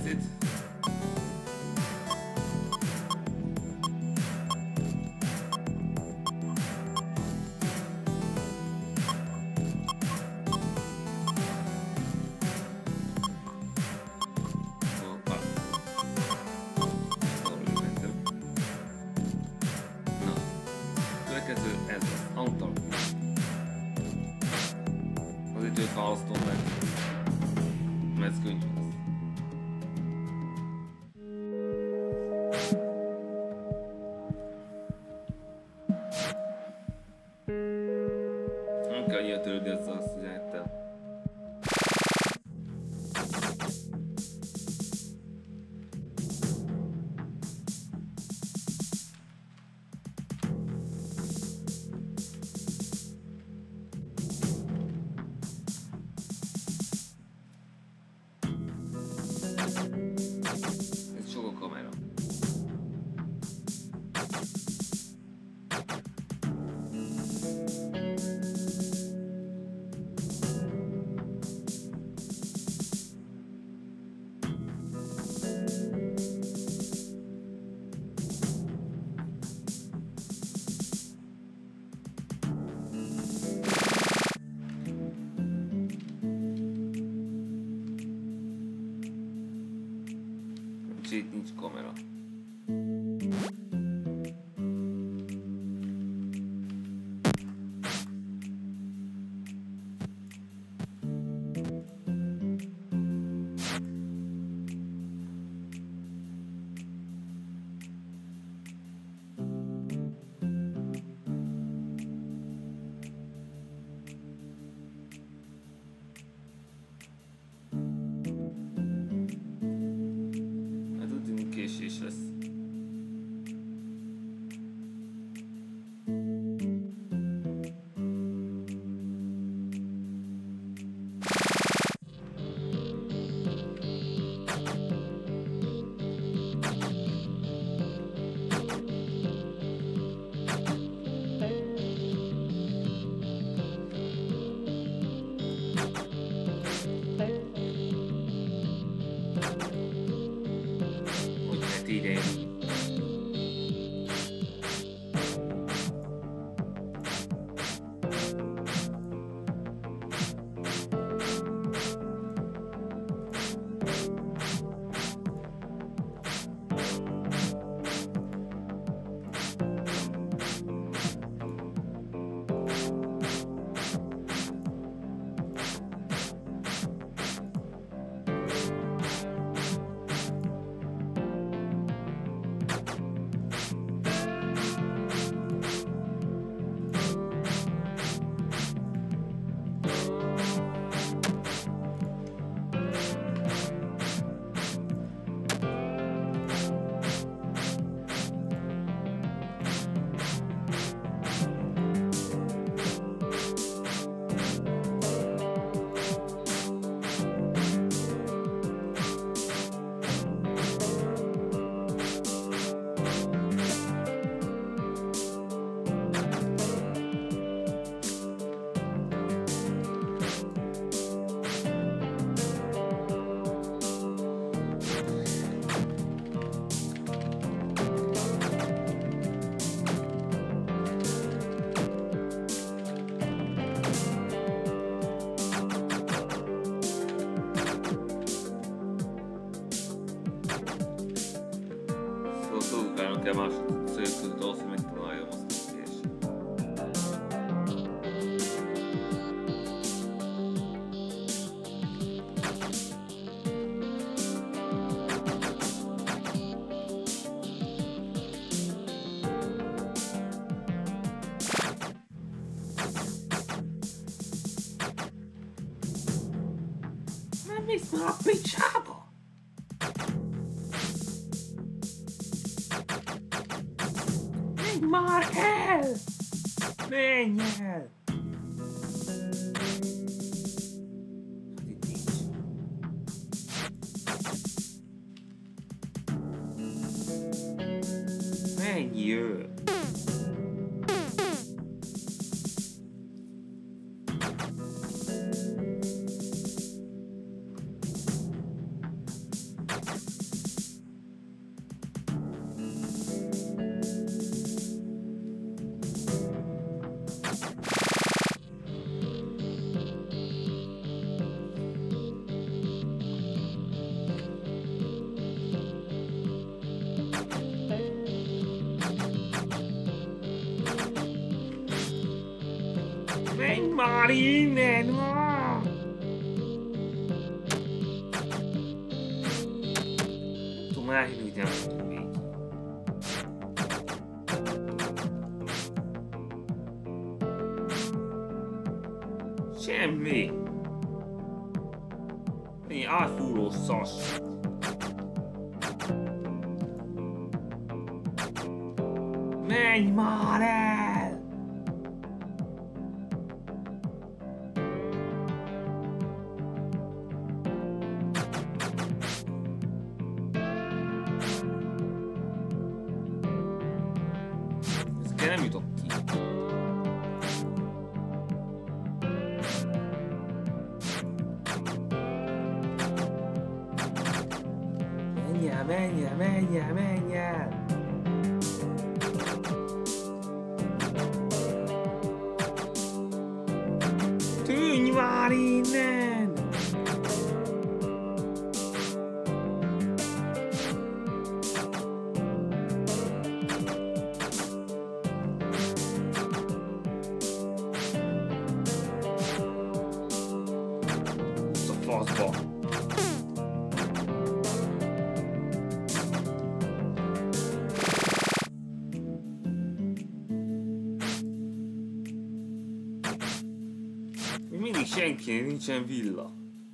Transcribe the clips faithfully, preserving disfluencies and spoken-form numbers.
connected. Ez az Antal. Azért őt választom meg. Mert ez könnyű lesz. Nem kell annyira törődni ezzel a szüzettel. Itt nincs kamera. Késés lesz. Idén. kell más szőtőt ahhoz, hogy megtaláljam azt a kérdést. Nem mész már a picsába! Már el! Menj el! Itt nincs. Menj, jö! Már innen, ma! Tudom elhinni, hogy nem tudom így. Semmi. Ennyi átfúró szasz. Menj már el! Ez nem jutott ki. Menj el, menj el, menj el, menj el! Tűnj már innen! Ez a faszba! Mindig senki nincsen villa.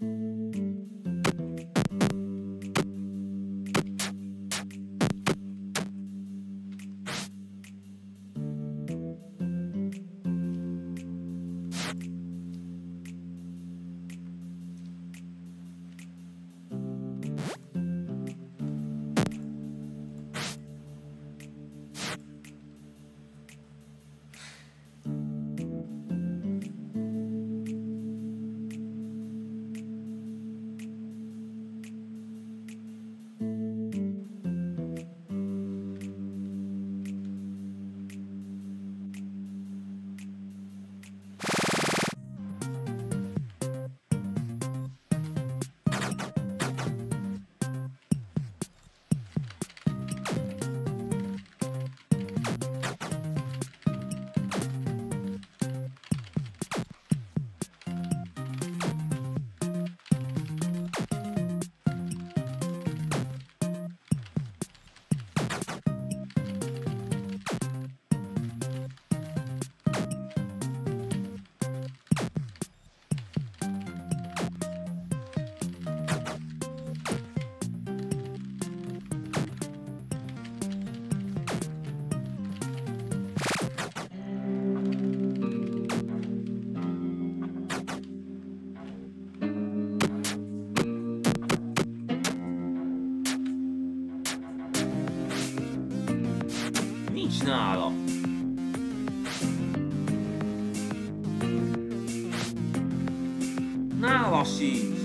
Nincs nála. Nála sincs.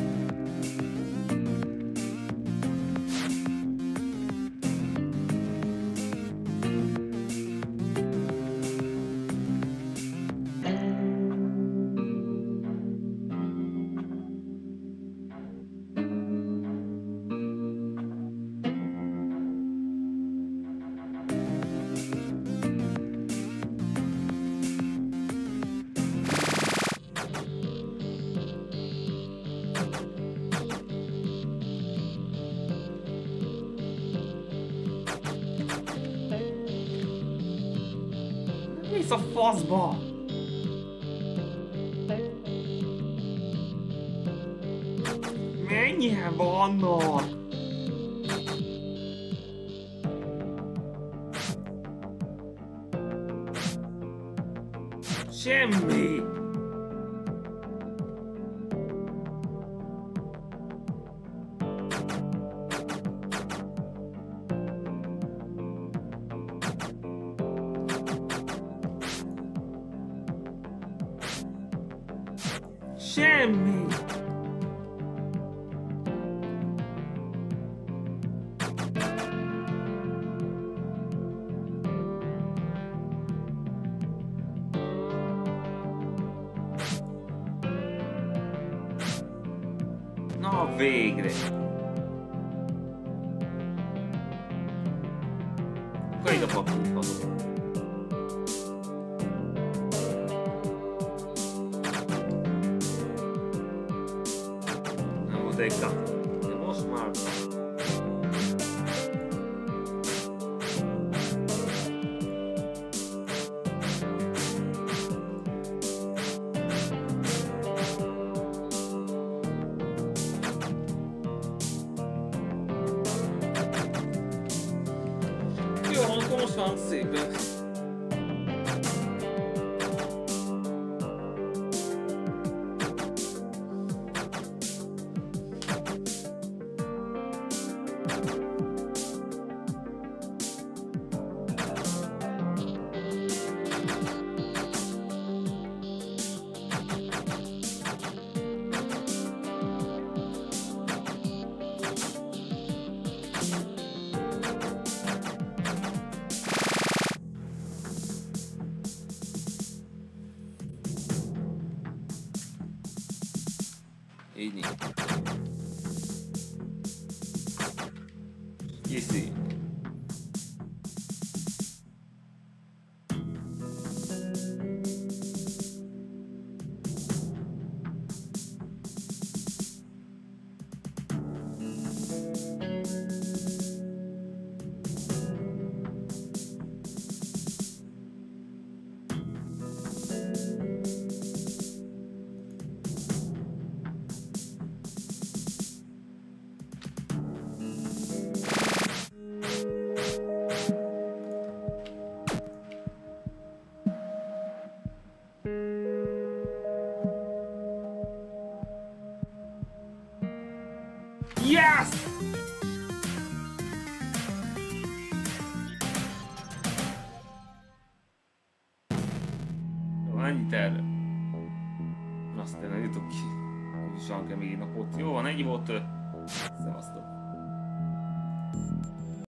Mész a faszba! Mennyien vannak? Semmi! Semmi! Na végre! Akkor ide papírt adok. játékát. De most már... Jó, akkor most van szépen. Így nincs. Kiszi. Yes! Jó, ennyit erre. Azt tényleg jutok ki. Úgyis van kemény napot. Jó van, ennyi volt. Szevasztok.